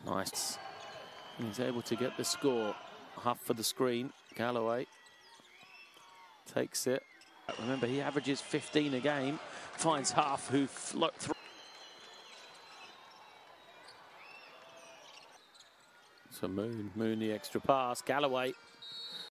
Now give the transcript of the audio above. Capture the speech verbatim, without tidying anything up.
Nice. He's able to get the score. Huff for the screen. Galloway takes it. Remember, he averages fifteen a game. Finds Huff, who float through. So Moon, Moon the extra pass. Galloway